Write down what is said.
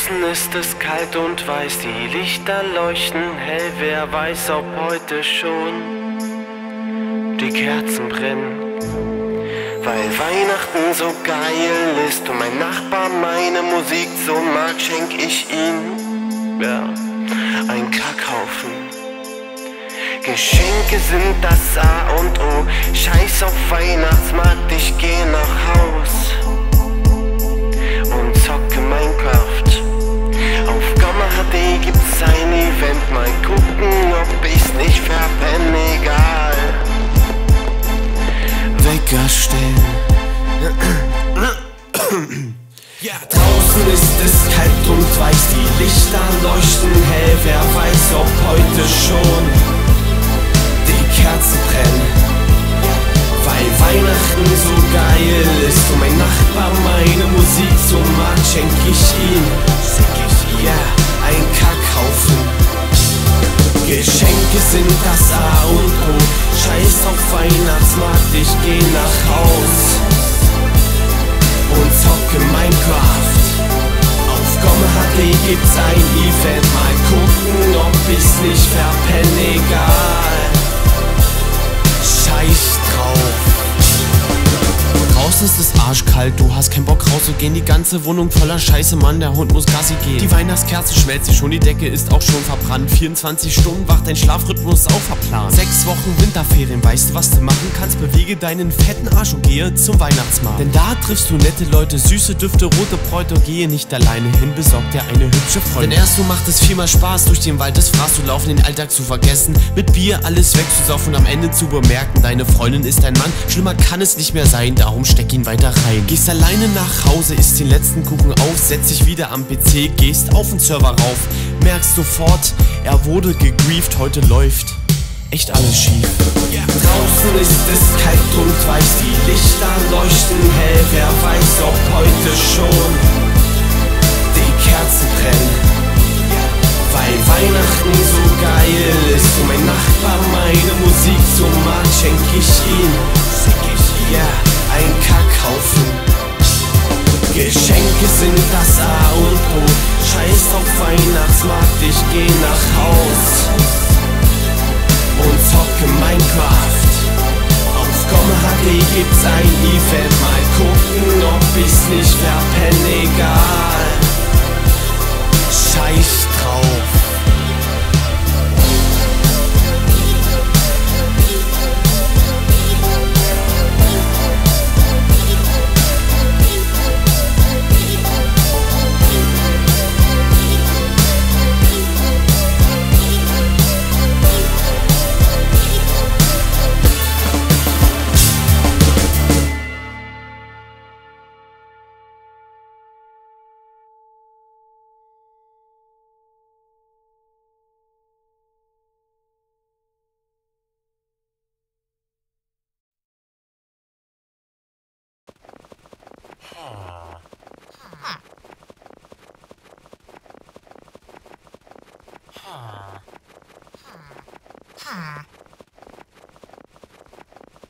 Draußen ist es kalt und weiß, die Lichter leuchten hell, wer weiß, ob heute schon die Kerzen brennen. Weil Weihnachten so geil ist und mein Nachbar meine Musik so mag, schenk ich ihm, ja, ein Kackhaufen. Geschenke sind das A und O, scheiß auf Weihnachtsmarkt, ich geh nach Haus und zocke Minecraft. Auf Gamma HD gibt's ein Event, mal gucken, ob ich's nicht verpenn, egal. Wecker stellen. Ja, draußen ist es kalt und weiß, die Lichter leuchten hell, wer weiß, ob heute schon die Kerzen brennen. Weil Weihnachten so geil ist und mein Nachbar meine Musik so mag, schenk ich ihm, ja, ein Kackhaufen. Geschenke sind das A und O, scheiß auf Weihnachtsmarkt, ich geh nach Haus und zocke Minecraft. Auf Gom HD gibt's ein Event, mal gucken, ob ich's nicht verpenn, egal. Scheiß drauf. Draußen ist es arschkalt, du hast keinen Bock rauszugehen, die ganze Wohnung voller Scheiße, Mann, der Hund muss Gassi gehen. Die Weihnachtskerze schmelzt sich schon, die Decke ist auch schon verbrannt, 24 Stunden wach, dein Schlafrhythmus auch verplant. 6 Wochen Winterferien, weißt du, was du machen kannst? Bewege deinen fetten Arsch und gehe zum Weihnachtsmarkt. Denn da triffst du nette Leute, süße Düfte, rote Bräute, gehe nicht alleine hin, besorg dir eine hübsche Freundin. Denn erst so macht es viermal Spaß, durch den Wald des Fraß zu laufen, den Alltag zu vergessen, mit Bier alles wegzusaufen und am Ende zu bemerken, deine Freundin ist dein Mann, schlimmer kann es nicht mehr sein, darum steck ihn weiter rein. Gehst alleine nach Hause, isst den letzten Kuchen auf, setz dich wieder am PC, gehst auf den Server rauf, merkst sofort, er wurde gegrieft, heute läuft echt alles schief. Draußen ist es kalt und weiß, die Lichter leuchten hell, wer weiß, ob heute schon die Kerzen brennen. Weil Weihnachten so geil ist und mein Nachbar meine Musik so mag, schenk ich ihm, ja, ein Kackhaufen. Geschenke sind das A und O, scheiß auf Weihnachtsmarkt, ich geh nach Haus und zocke Minecraft. Auf Gom HD gibt's ein Event, mal gucken, ob ich's nicht verpenn, egal. Scheiß drauf. Huh.